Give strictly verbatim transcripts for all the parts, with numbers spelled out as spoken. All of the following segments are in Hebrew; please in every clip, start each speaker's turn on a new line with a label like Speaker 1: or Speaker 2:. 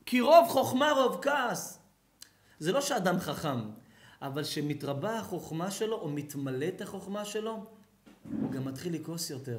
Speaker 1: כי רוב חוכמה רוב כעס. זה לא שאדם חכם, אבל שמתרבה החוכמה שלו, או מתמלאת החוכמה שלו, הוא גם מתחיל לכעוס יותר.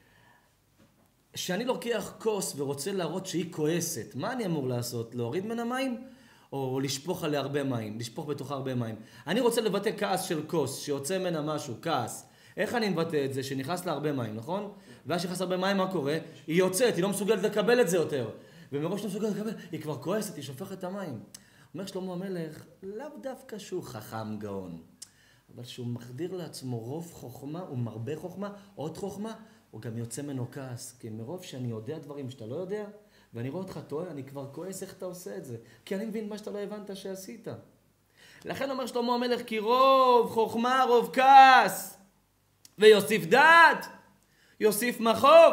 Speaker 1: כשאני לוקח כוס ורוצה להראות שהיא כועסת, מה אני אמור לעשות? להוריד ממנה מים? או לשפוך עליה הרבה מים, לשפוך בתוכה הרבה מים. אני רוצה לבטא כעס של כוס, שיוצא ממנה משהו, כעס. איך אני מבטא את זה? שנכנס לה הרבה מים, נכון? ואז שנכנס הרבה מים, מה קורה? היא יוצאת, היא לא מסוגלת לקבל את זה יותר. ומראש לא מסוגלת לקבל, היא כבר כועסת, היא שופכת את המים. אומר שלמה המלך, לאו דווקא שהוא חכם גאון, אבל שהוא מחדיר לעצמו רוב חוכמה, הוא מרבה חוכמה, עוד חוכמה, הוא גם יוצא ממנו כעס. כי מרוב שאני יודע דברים שאתה לא יודע, ואני רואה אותך טועה, אני כבר כועס איך אתה עושה את זה. כי אני מבין מה שאתה לא הבנת שעשית. לכן אומר שלמה המלך, כי רוב חוכמה רוב כעס, ויוסיף דעת, יוסיף מחוב.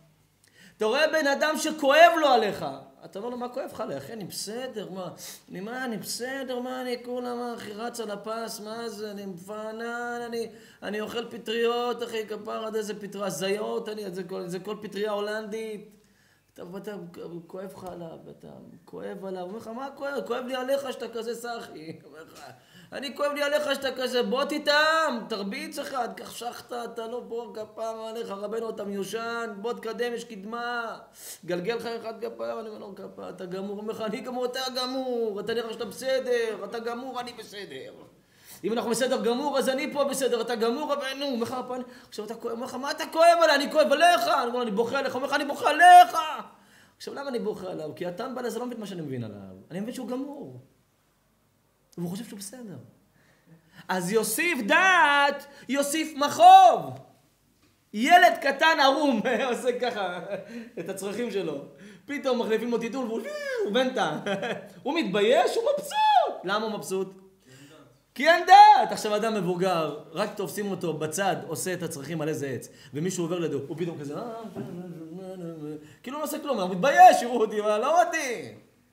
Speaker 1: אתה רואה בן אדם שכואב לו עליך. אתה אומר לו, מה כואב לך עליך? אני בסדר, מה? אני מה, אני בסדר, מה אני כולה, מה, אחי רץ על הפס, מה זה, אני מפענן, אני, אני אוכל פטריות, אחי כפר עד איזה פטריה, זיות, אני, זה כל, זה כל פטריה הולנדית. אתה, אתה כואב לך עליו, אתה כואב עליו, הוא אומר לך, מה כואב? כואב לי עליך שאתה כזה סחי. אומר לך, אני כואב לי עליך שאתה כזה, בוא תטעם, תרביץ אחד, כך שחת, אתה לא פה כפם עליך, רבנו אתה מיושן, בוא תקדם, יש קדמה, גלגל לך אחד כפם, אני אומר לו כפם, אתה גמור, אומר לך, אני גמור, אתה גמור, אתה נראה שאתה בסדר, אתה גמור, אני בסדר. אם אנחנו בסדר גמור, אז אני פה בסדר, אתה גמור, רבנו, אומר לך, עכשיו אתה כואב, אומר לך, מה אתה כואב עליי? אני כואב עליך, אני אומר, אני בוכה עליך, אומר לך, אני בוכה עליך. עכשיו, למה אני בוכה עליו? כי הטמבל הזה לא מבין מה שאני מבין עליו. אני מבין שהוא גמור. והוא חושב שהוא בסדר. אז יוסיף דעת, יוסיף מחוב. ילד קטן ערום, עושה ככה את הצרכים שלו. פתאום מחליפים לו טיטול והוא בנטה. הוא מתבייש, הוא מבסוט. למה הוא מבסוט? כי אין דעת. עכשיו אדם מבוגר, רק תופסים אותו בצד, עושה את הצרכים על איזה עץ. ומישהו עובר לידו, הוא פתאום כזה, כאילו לא עושה כלום, הוא מתבייש, יראו אותי, לא אותי.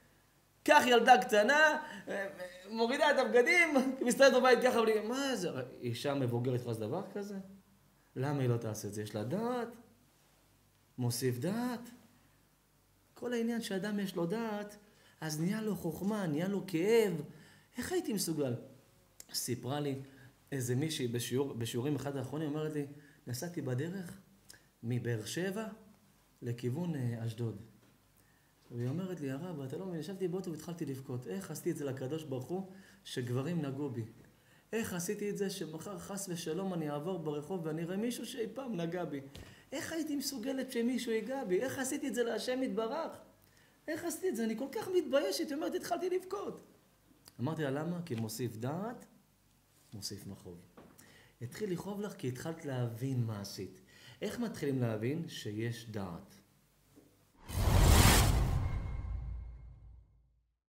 Speaker 1: כך ילדה קטנה, מורידה את הבגדים, מסתובבת בבית ככה, ולי, מה זה? אישה מבוגרת יכולה לעשות דבר כזה? למה היא לא תעשה את זה? יש לה דעת? מוסיף דעת? כל העניין שאדם יש לו דעת, אז נהיה לו חוכמה, נהיה לו כאב. איך הייתי מסוגל? סיפרה לי איזה מישהי בשיעור, בשיעורים אחד האחרונים, אומרת לי, נסעתי בדרך מבאר שבע לכיוון אשדוד. והיא אומרת לי, הרב, אתה לא מבין, ישבתי באוטו והתחלתי לבכות. איך עשיתי את זה לקדוש ברוך הוא שגברים נגעו בי? איך עשיתי את זה שמחר חס ושלום אני אעבור ברחוב ואני אראה מישהו שאי פעם נגע בי? איך הייתי מסוגלת שמישהו ייגע בי? איך עשיתי את זה להשם יתברך? איך עשיתי את זה? אני כל כך מתביישת. היא אומרת, התחלתי לבכות. אמרתי לה, למה? כי מוסיף דעת, מוסיף מחוב. התחיל לכאוב לך כי התחלת להבין מה עשית. איך מתחילים להבין? שיש דעת.